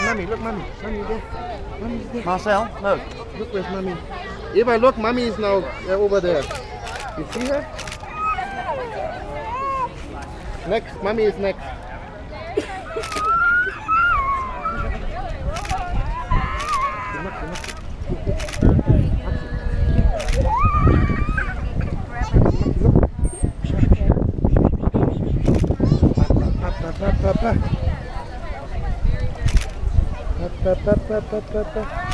mommy. Look, mommy. Mommy's there. Mommy's there. Marcel, look. Look, where's mommy? Eva, look, mommy is now over there. You see her? Next, mommy is next. Papa.